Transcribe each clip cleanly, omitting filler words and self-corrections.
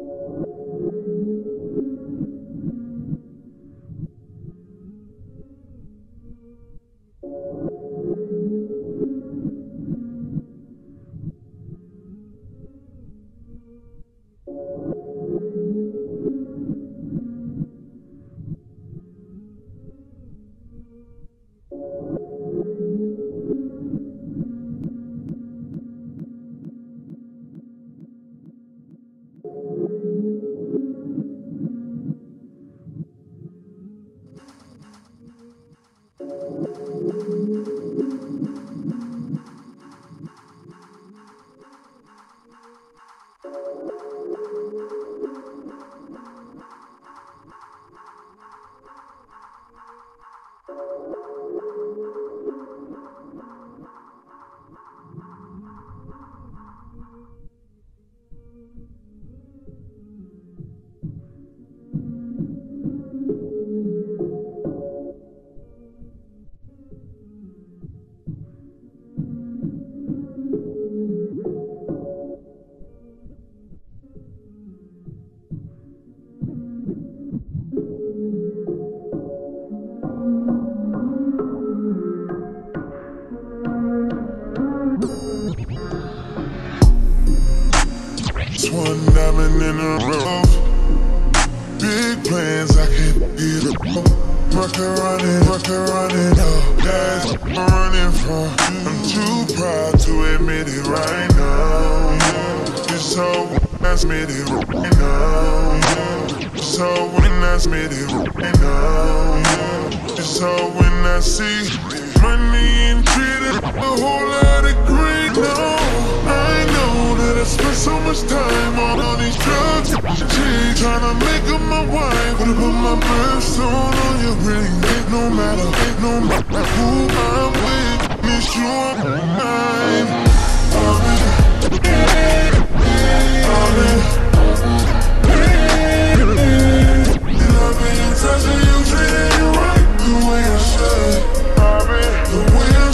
One diamond in a rough. Big plans, I can't get up. Market running up. That's what I'm running from. I'm too proud to admit it right now. It's so when I admit it right now. So when I admit it right now. It's so when I see money and treat it a whole lot of green. No, I know that I spent so much time on all these drugs. Tryna make her my wife, but I put my birthstone on your ring. No matter who I'm with, miss you on mine. Love it. Touching you, treating you right the way I should. The way I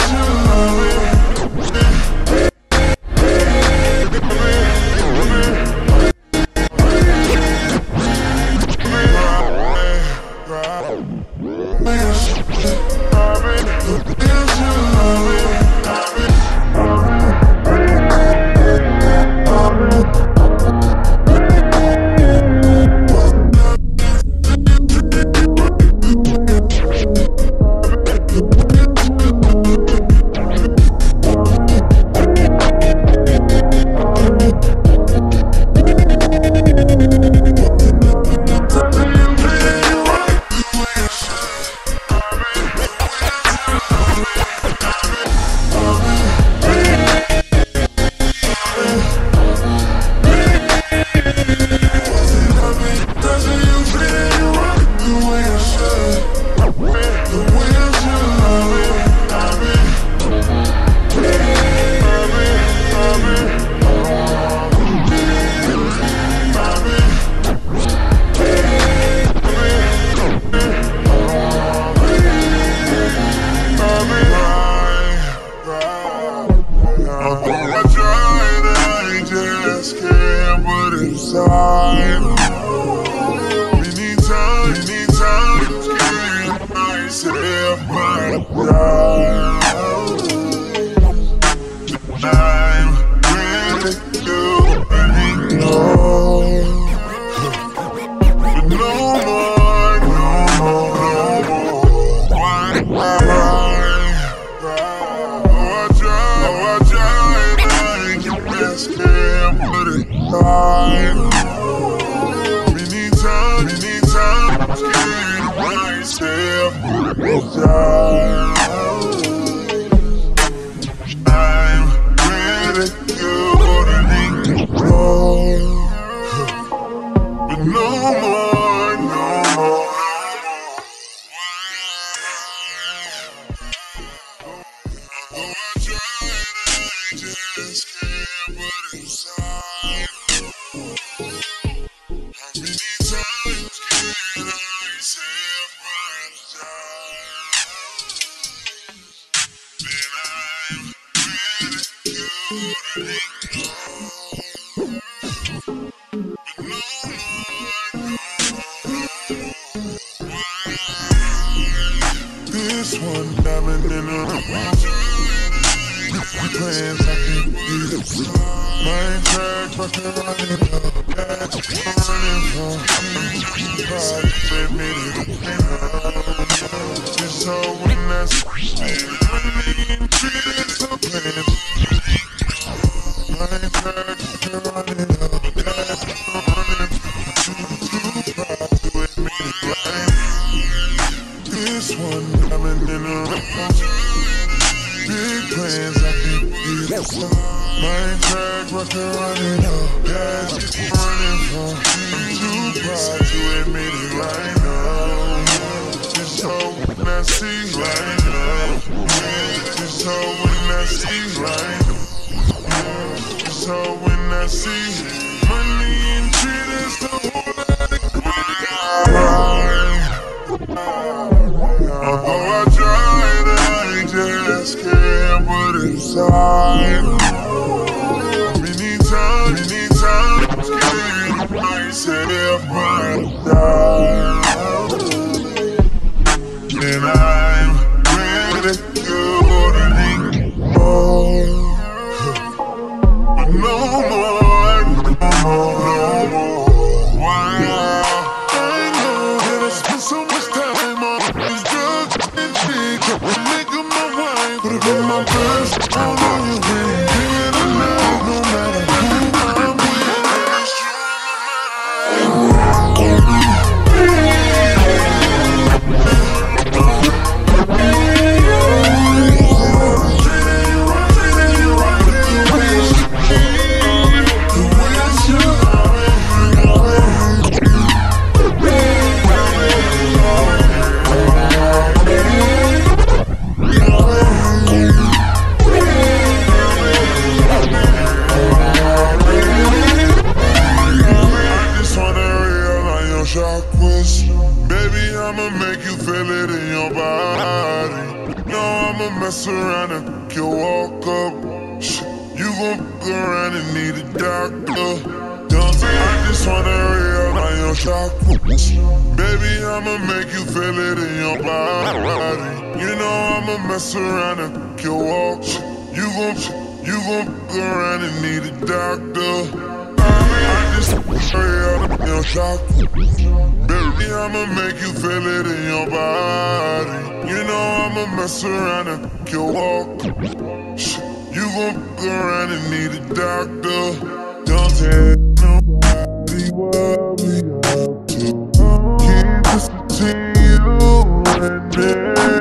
This one diamond in a plans I can't get it. Main track, but they're running up. That's running from. I'm proud to admit it. It's all when that's money and treated so bad. Main track, but they're running up. That's running from. Too proud to admit it. This one diamond in a big plans I can't get it. Main track, but they're running up. That's running from. I'm too proud to admit it right now. It's all when I see right now. It's all when I see right now. It's all when I see money and treat is the whole lot of although I tried, I just can't put it aside. Many times, I said if I die, then I'm ready to go to but no more. Why? I know that I spent so much time on these drugs and shit. Make them my wife, put it in my purse, all on your way. Being alive, no matter who I'm with, it's true in my mind. Baby, I'ma make you feel it in your body. No, I'ma mess around and you walk up. You gon' fuck around and need a doctor. I just wanna realize your chakras. Baby, I'ma make you feel it in your body. You know I'ma mess around and you walk. You gon' fuck around and need a doctor. I just realize your chakras. Baby, I'ma make you feel it in your body. You know I'ma mess around and you walk. You gon' fuck around and need a doctor. Don't tell nobody what we up to. Keep this between you and me.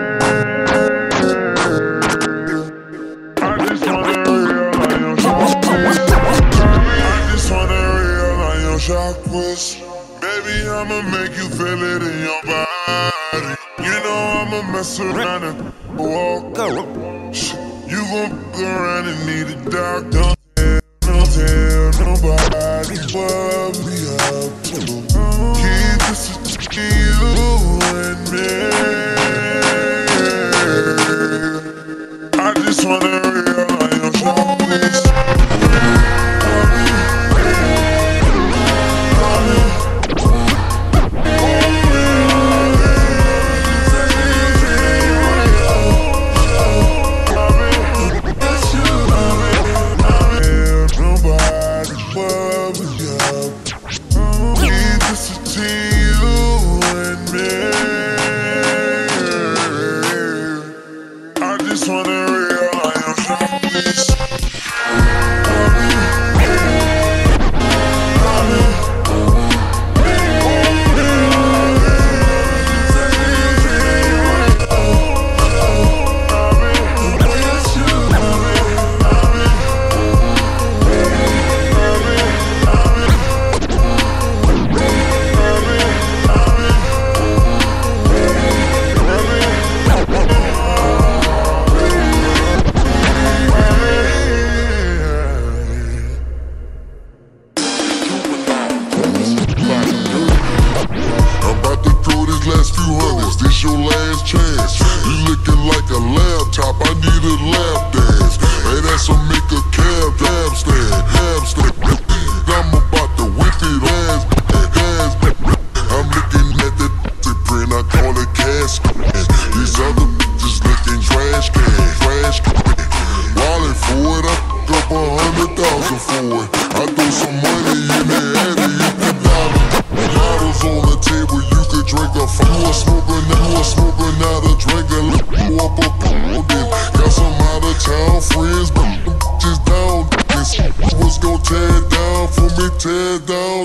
I just wanna realize your chakras. I just wanna realize your chakras. Baby, I'ma make you feel it in your body. You know I'ma mess around and walk. You gon' fuck around and need a doctor. Don't tell nobody what we up to. Keep this between you and me. I just wanna realize your chakras.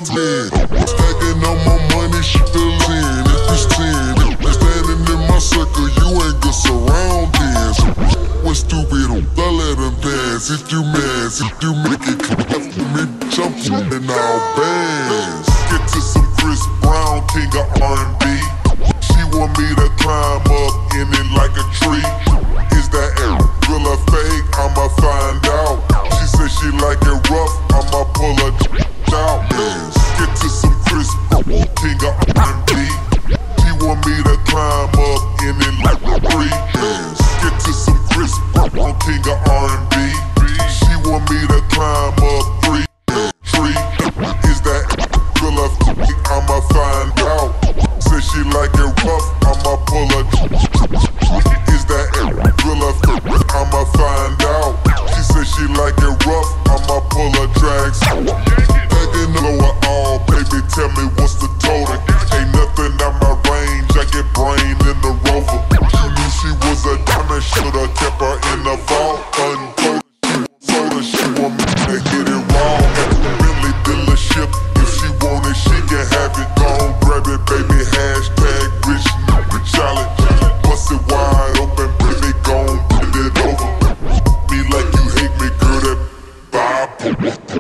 round 10. Stacking up my money, she feel in. If you sin, if you standing in my circle, you ain't good surroundings. When stupid, I let them dance. If you mess, if you make it clap for me, jump in all bands. Get to some Chris Brown, king of R&B. She want me to climb up in it like a tree. Is that real or fake? I'ma find out. She said she like it rough, I'ma pull her out. Yes. Get to some Chris Brown, king of R&B. She want me to climb up in it like a tree. Yes. Get to some Chris Brown, king of R&B. She want me to climb up tree. Is that real or fake? I'ma find out. Say she like it rough, I'ma pull her. Is that real or fake? I'ma find out. She said she like it rough, I'ma pull her drags. Begging lower all, baby, tell me what's the total. Ain't nothing out my range, I get brain in the Rover. You knew she was a diamond, shoulda kept her in the vault. Unfold, she want me to hit it wrong. Really dealership, if she want it, she can have it. Gon' grab it, baby, hashtag rich, solid. Bust it wide open, baby, gon' bend it over. Me like you hate me, girl, that vibe.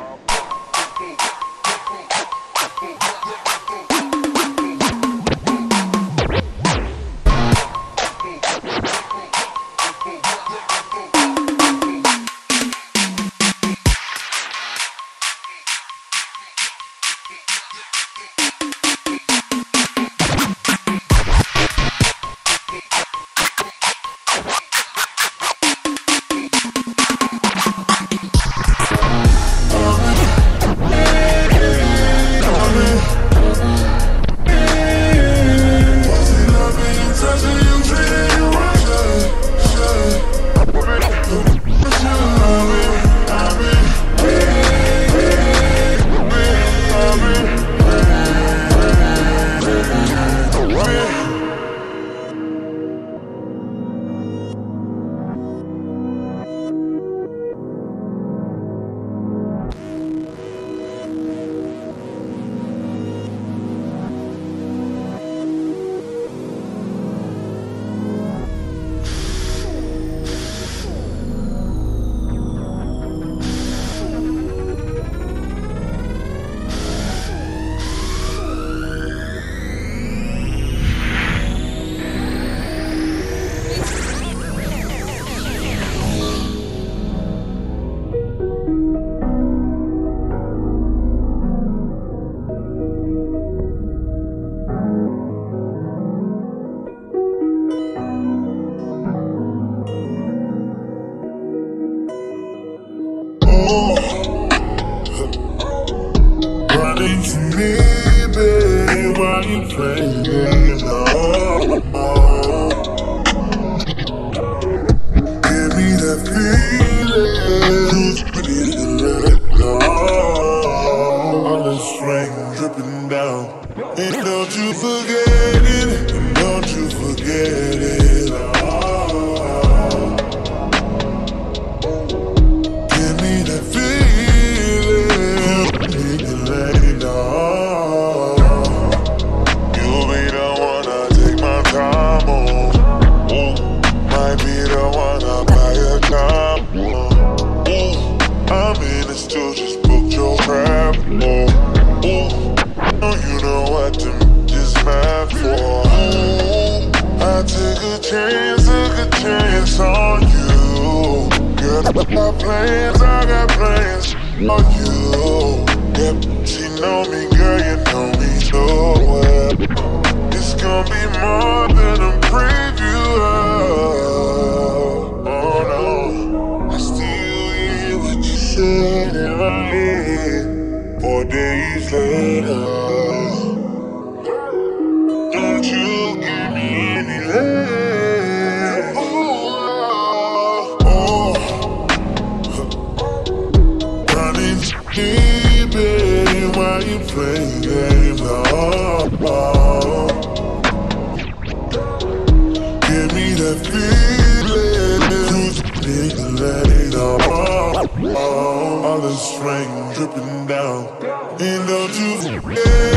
Running to me, baby, while you playing games. Give me that feeling, let it go. All the strength dripping down. And don't you forget it, and don't you forget it. Give me that feeling, let it go. You'll be the one I take my time on. Might be the one I buy a time on. I mean, it's still just book your crap. You know what them just mad for. I took a chance on you. Girl, I got plans on you. Yep, she know me, girl, you know me so well. It's gonna be more than a preview of. Oh no, I still hear what you said in my head 4 days later. Don't you give me any less. Running deep, baby, while you play games. Give me that feeling, let it all. All the strength dripping down. And don't you forget